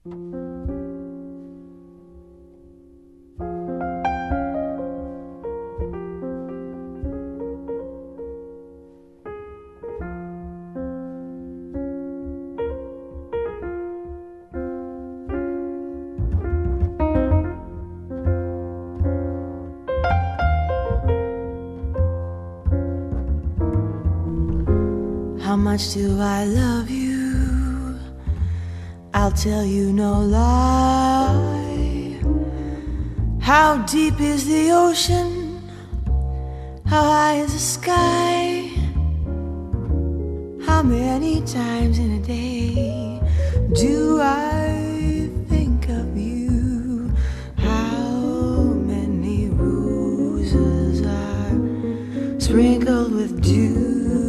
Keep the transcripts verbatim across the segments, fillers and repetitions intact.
How much do I love you? I'll tell you no lie. How deep is the ocean? How high is the sky? How many times in a day do I think of you? How many roses are sprinkled with dew?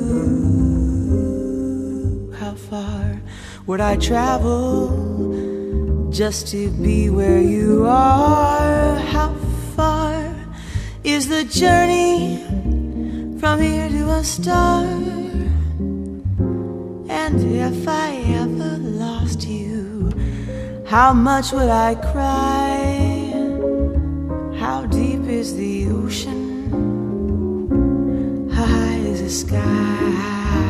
How far would I travel just to be where you are? How far is the journey from here to a star? And if I ever lost you, how much would I cry? How deep is the ocean? How high is the sky?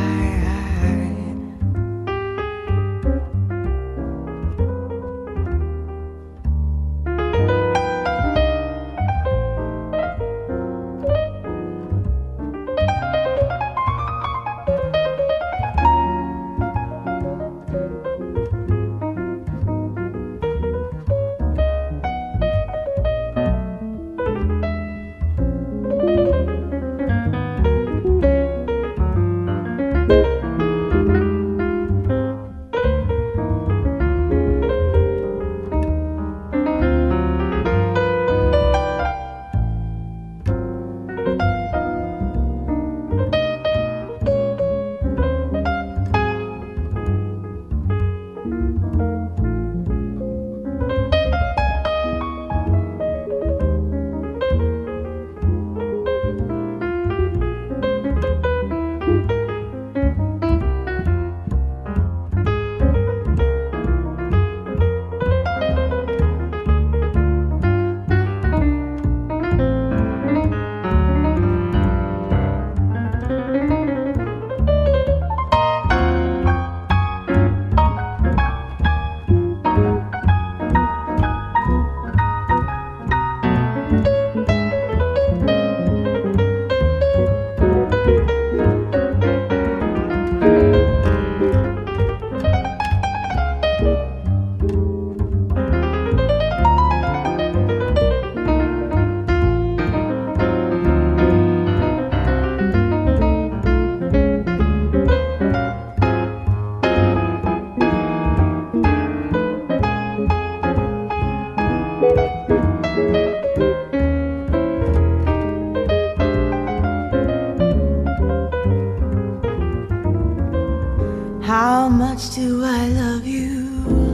How much do I love you?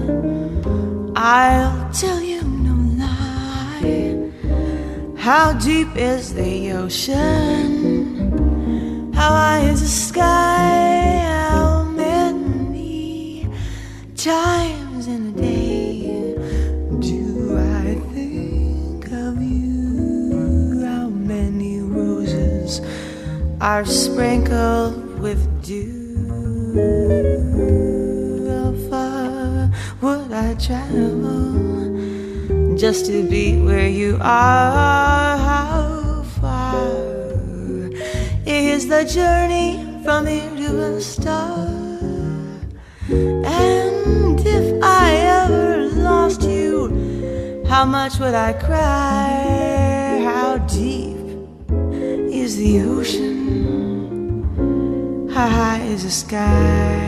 I'll tell you no lie. How deep is the ocean? How high is the sky? How many times in a day do I think of you? How many roses are sprinkled with dew? How far would I travel just to be where you are? How far is the journey from here to a star? And if I ever lost you, how much would I cry? How deep is the ocean? How high is the sky?